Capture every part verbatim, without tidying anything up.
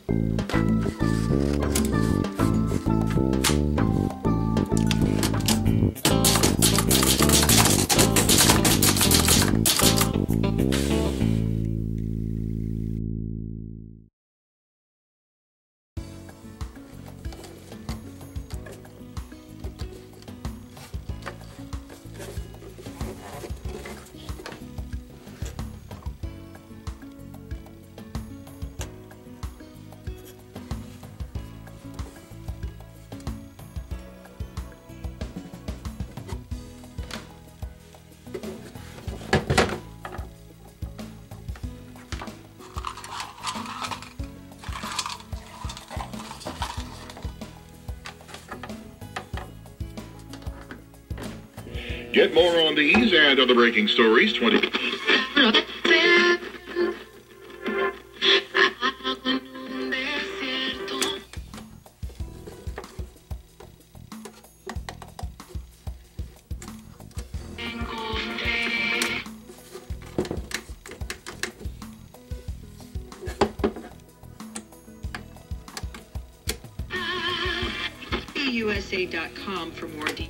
Get more on these and other breaking stories. twenty. U S A dot com for more details.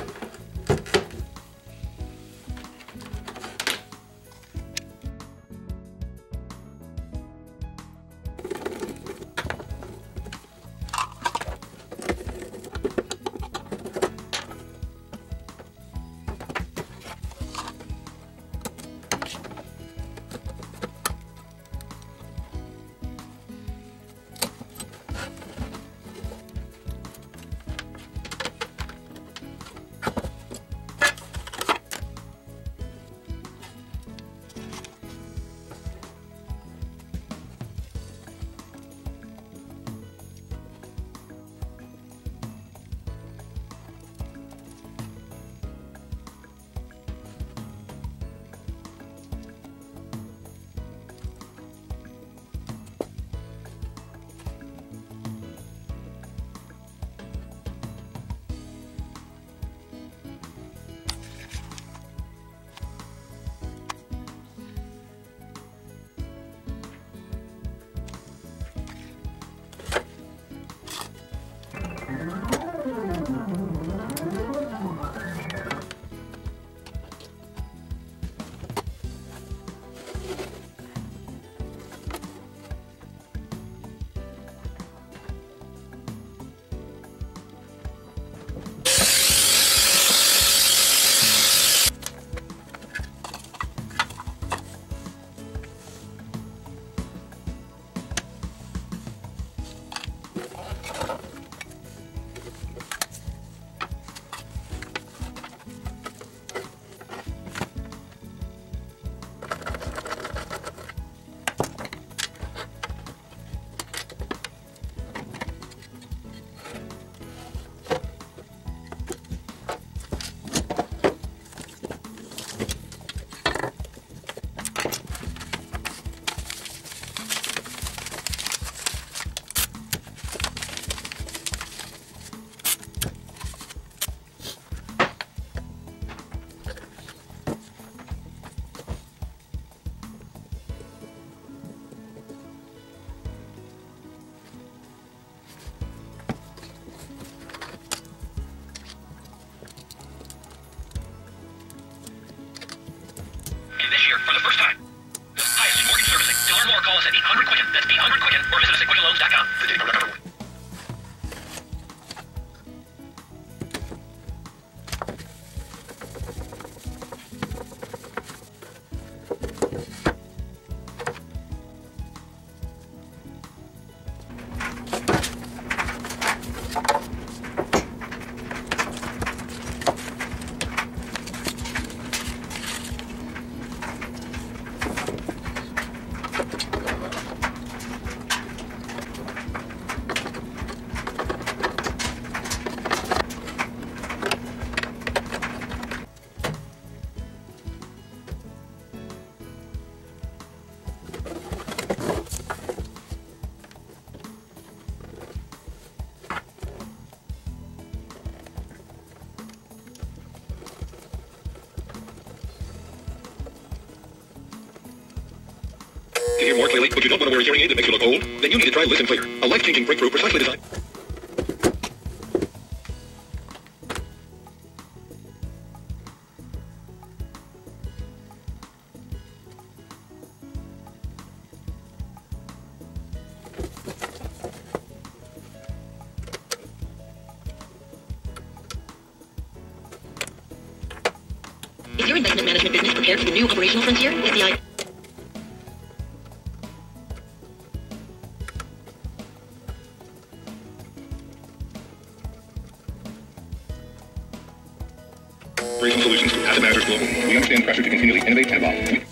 For the first time. Highest in mortgage servicing. To learn more, call us at eight hundred Quicken. That's eight hundred Quicken or visit us at quicken loans dot com. The date number number one. violate, but you don't want to wear a hearing aid that makes you look old? Then you need to try Listen Clear, a life-changing breakthrough precisely designed. Is your investment management business prepared for the new operational frontier with the I... Operational Solutions Group, Asset Managers Global. We understand pressure to continually innovate and evolve.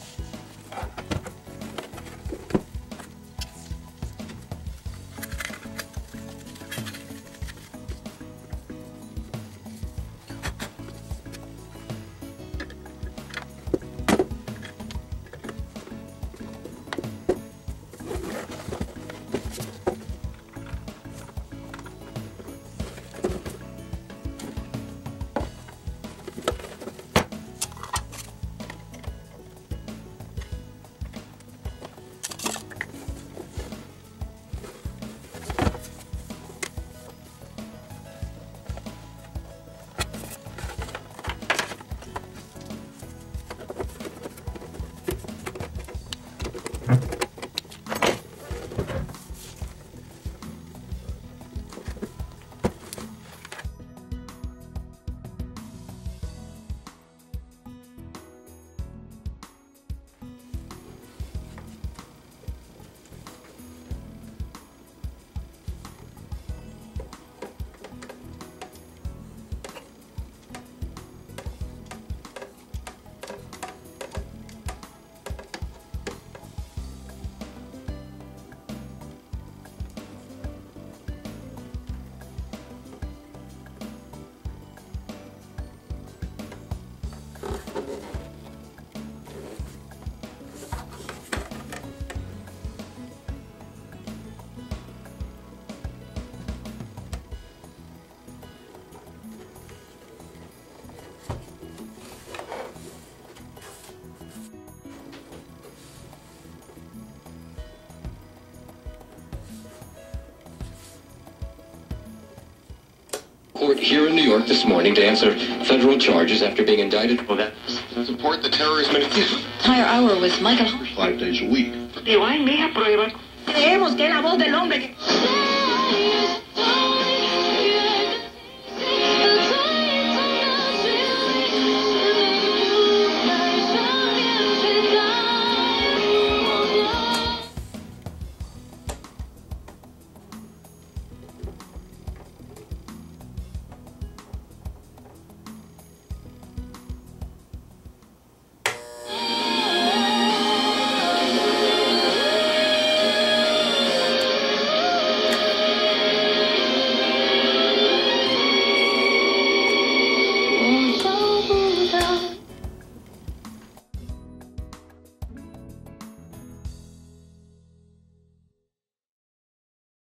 Court here in New York this morning to answer federal charges after being indicted for that. Support the terrorist ministry. Higher hour with Michael. Five days a week. Pero hay mega pruebas. Creemos que la voz del hombre que...